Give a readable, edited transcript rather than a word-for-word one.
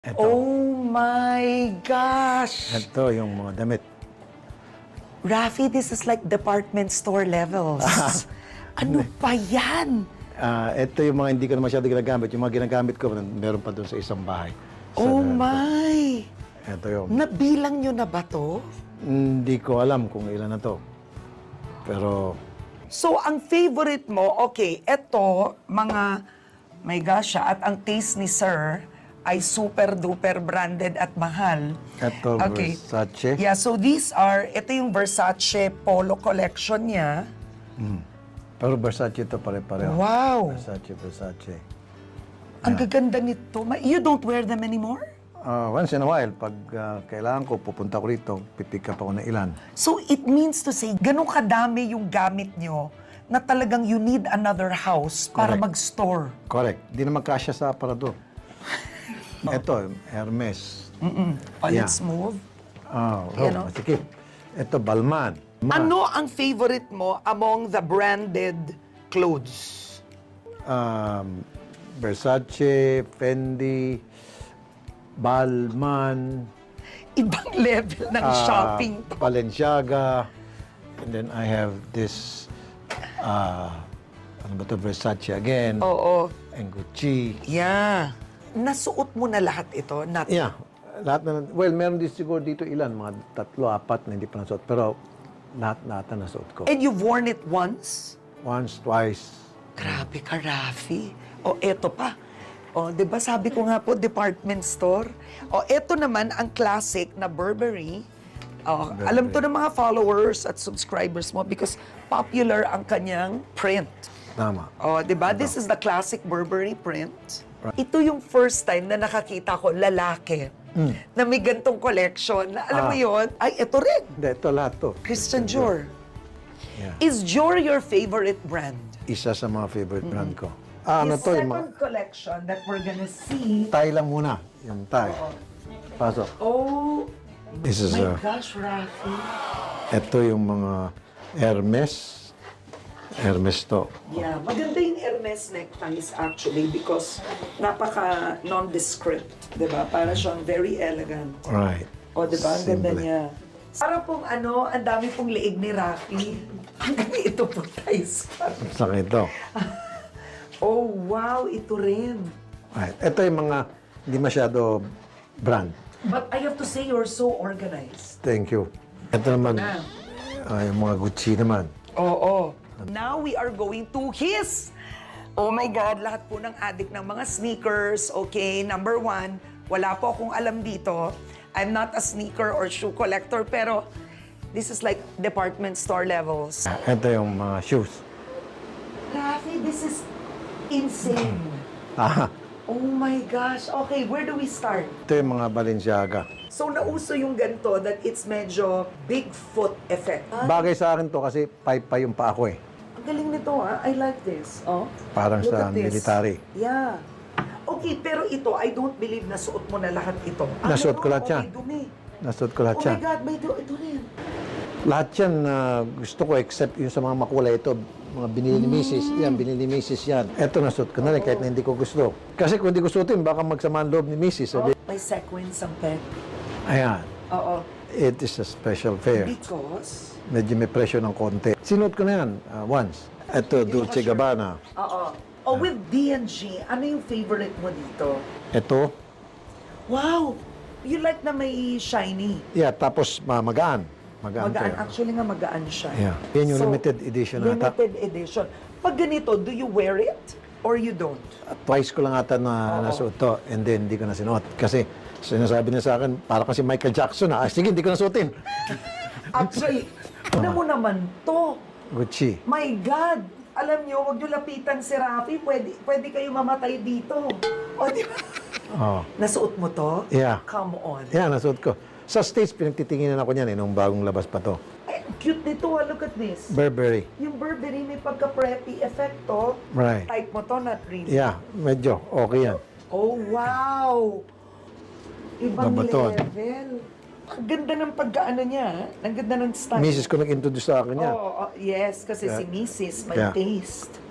Ito. Oh my gosh! Ito yung mga damit. Rafi, this is like department store levels. Ano pa yan? Ito yung mga hindi ko na masyado ginagamit. Yung mga ginagamit ko, meron pa doon sa isang bahay. Oh my! Ito yung... Nabilang nyo na ba to? Hindi ko alam kung ilan na to. Pero... So, ang favorite mo, okay, eto, mga, my gosh, at ang taste ni Sir ay super-duper branded at mahal. Ito, Versace. Yeah, so these are, ito yung Versace Polo collection niya. Pero Versace ito pare-pareho. Wow! Versace. Ang gaganda nito. You don't wear them anymore? Once in a while, pag kailangan ko, pupunta ko rito, pipick up ako ng ilan. So it means to say, ganun kadami yung gamit nyo na talagang you need another house para Correct. mag-store. Correct. Di naman kasya sa aparador. Ito, Hermes. Let's move. Yan, no? Sige. Ito, Balmain. Ano ang favorite mo among the branded clothes? Versace, Fendi, Balmain, Ibang level ng shopping to. Balenciaga, and then I have this, ano ba ito, Versace again, Oo. and Gucci. Yeah. Nasuot mo na lahat ito? Not... Yeah, lahat na, well, meron din siguro dito ilan, mga 3, 4 na hindi pa nasuot, pero lahat na nasuot ko. And you've worn it once? Once, twice. Grabe ka, Rafi. O, eto pa. O, di ba sabi ko nga po, department store. O, eto naman ang classic na Burberry. O, alam to ng mga followers at subscribers mo because popular ang kanyang print. Tama. O, di ba? This is the classic Burberry print. Ito yung first time na nakakita ko lalaki na may gantong collection. Na, alam mo yun? Ay, ito rin. Hindi, ito lahat to. Christian Dior. Yeah. Is Dior your favorite brand? Isa sa mga favorite brand ko. Ano The to, yung mga... second collection that we're gonna see. Thai lang muna. Yung Thai. Pasok. Oh This is, my gosh, Rafi. ito yung mga Hermes. Hermes to. Yeah, maganda yung Hermes neckties actually because napaka nondescript, di ba? Para siyang very elegant. Right. O, di ba? Ang ganda Simple. niya. Para pong ano, ang dami pong leeg ni Rafi. Hanggang ito po ties ka. Saka ito. Oh, wow, ito rin. Right. Ito yung mga hindi masyado brand. But I have to say, you're so organized. Thank you. Ito naman, Na. yung mga Gucci naman. Oo. Now we are going to his. Oh my God, lahat po ng addict ng mga sneakers. Okay, number 1, wala po akong alam dito. I'm not a sneaker or shoe collector, pero this is like department store levels. Ito yung mga shoes. Rafi, this is insane. Oh my gosh. Okay, where do we start? Ito yung mga Balenciaga. So, nauso yung ganito that it's medyo Bigfoot effect. Bagay sa akin to kasi pa yung pa ako eh. Ang galing nito ha. I like this. Oh. Parang Look sa at this. military. Yeah. Okay, pero ito, I don't believe na suot mo na lahat ito. Nasuot ko lahat yan. May dumi. Nasuot ko lahat Oh yan. my God, may dumi. Ito rin. Lahat yan gusto ko except yung sa mga makulay ito. Mga binili ni Mrs. Yan, binili ni Mrs. yan. Ito nasuot ko na rin kahit na hindi ko gusto. Kasi kung hindi ko suotin, baka magsama ang loob ni Mrs. Sabi, May sequins ang pet. ayan, Oo. it is a special fare. Because? Medyo may presyo ng konti. Sinuot ko na yan once. Ito, Dolce Gabbana. Oo. Oh, with D&G, ano yung favorite mo dito? Ito, Wow! You like na may shiny. yeah, tapos magaan. Magaan to. Magaan. Actually nga magaan siya. Yeah. Yan yung limited edition ata. Limited edition. Pag ganito, do you wear it? Or you don't? Twice ko lang ata na nasuot to and then hindi ko na sinuot. Kasi sinasabi niya sa akin, para kasi Michael Jackson na. Sige, hindi ko na suotin. Actually, ano mo naman to? Gucci. My God! Alam niyo, huwag niyo lapitan si Rafi. Pwede kayo mamatay dito. O, di ba? Oh. Nasuot mo to? Yeah. Come on. Yeah, nasuot ko. Sa States, pinagtitinginan ako niyan nung bagong labas pa to. Ay, ang cute nito. Look at this. Burberry. Yung Burberry may pagka-preppy effect to. Right. Type mo to, not really. Yeah, medyo okay yan. Oh, wow! Ibang Babaton. level. Ang ganda ng pagkaano niya. Ang ganda ng style. Mrs. ko nag-introduce sa akin yan. Oh, yes, kasi si Mrs. may Yeah. taste.